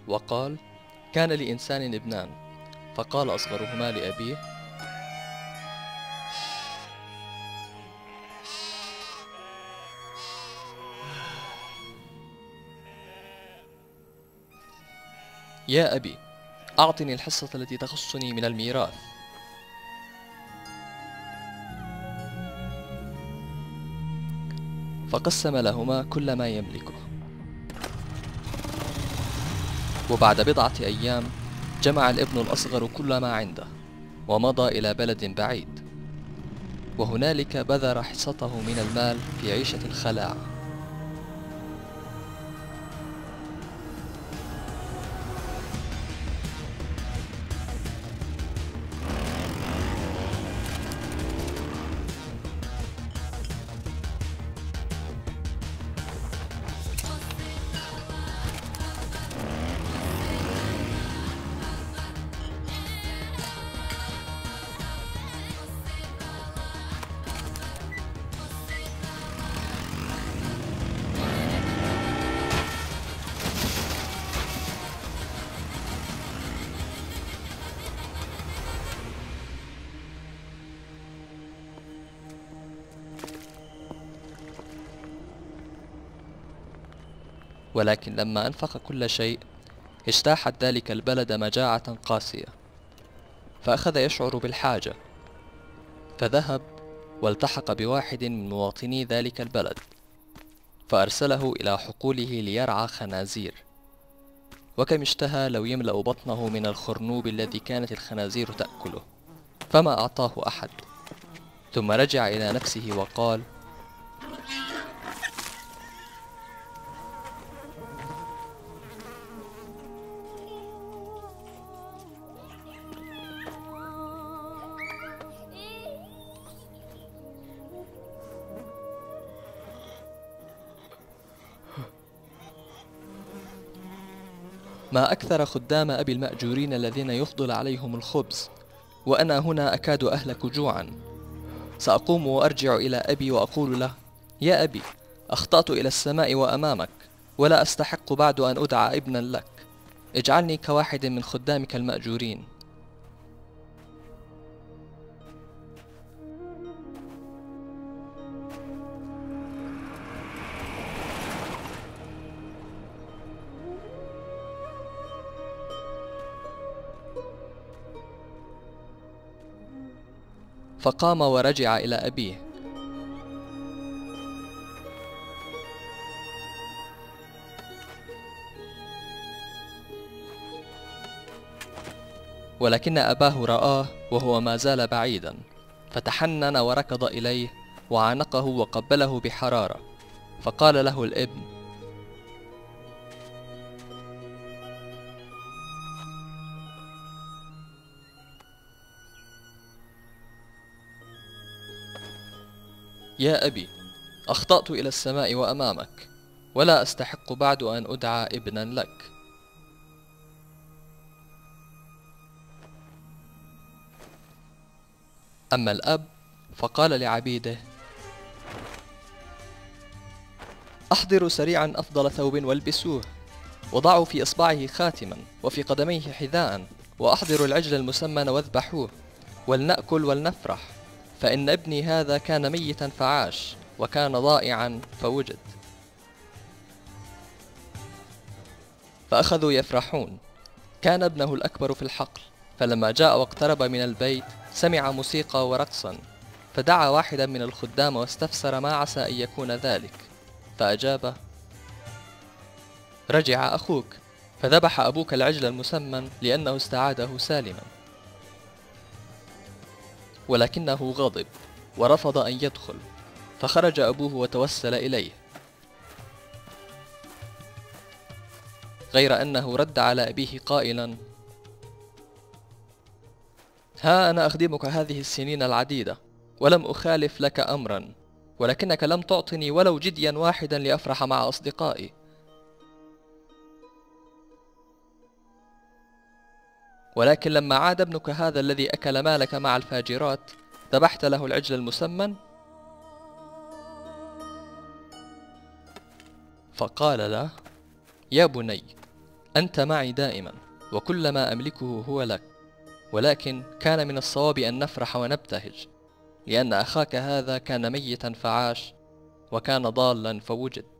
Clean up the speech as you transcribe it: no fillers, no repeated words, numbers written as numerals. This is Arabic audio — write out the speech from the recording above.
وقال: كان لإنسان ابنان، فقال أصغرهما لأبيه: يا أبي، أعطني الحصة التي تخصني من الميراث. فقسم لهما كل ما يملكه. وبعد بضعة أيام جمع الابن الأصغر كل ما عنده ومضى إلى بلد بعيد، وهنالك بذر حصته من المال في عيشة الخلاعة. ولكن لما أنفق كل شيء اجتاحت ذلك البلد مجاعة قاسية، فأخذ يشعر بالحاجة، فذهب والتحق بواحد من مواطني ذلك البلد، فأرسله إلى حقوله ليرعى خنازير. وكم اشتهى لو يملأ بطنه من الخرنوب الذي كانت الخنازير تأكله، فما أعطاه أحد. ثم رجع إلى نفسه وقال: ما أكثر خدام أبي المأجورين الذين يفضل عليهم الخبز، وأنا هنا أكاد أهلك جوعا. سأقوم وأرجع إلى أبي وأقول له: يا أبي، أخطأت إلى السماء وأمامك، ولا أستحق بعد أن أدعى ابنا لك. اجعلني كواحد من خدامك المأجورين. فقام ورجع إلى أبيه. ولكن أباه رآه وهو ما زال بعيدا، فتحنن وركض إليه وعانقه وقبله بحرارة، فقال له الابن: يا أبي، أخطأت إلى السماء وأمامك، ولا أستحق بعد أن أدعى ابنا لك. أما الأب فقال لعبيده: أحضروا سريعا أفضل ثوب والبسوه، وضعوا في إصبعه خاتما وفي قدميه حذاء، وأحضروا العجل المسمن واذبحوه، ولنأكل ولنفرح، فإن ابني هذا كان ميتا فعاش، وكان ضائعا فوجد. فأخذوا يفرحون. كان ابنه الأكبر في الحقل، فلما جاء واقترب من البيت سمع موسيقى ورقصا، فدعا واحدا من الخدام واستفسر ما عسى أن يكون ذلك، فأجابه: رجع أخوك، فذبح أبوك العجل المسمن لأنه استعاده سالما. ولكنه غضب ورفض أن يدخل، فخرج أبوه وتوسل إليه، غير أنه رد على أبيه قائلا: ها أنا أخدمك هذه السنين العديدة، ولم أخالف لك أمرا، ولكنك لم تعطني ولو جديا واحدا لأفرح مع أصدقائي. ولكن لما عاد ابنك هذا الذي أكل مالك مع الفاجرات، ذبحت له العجل المسمن. فقال له: يا بني، أنت معي دائما، وكل ما أملكه هو لك، ولكن كان من الصواب أن نفرح ونبتهج، لأن أخاك هذا كان ميتا فعاش، وكان ضالا فوجد.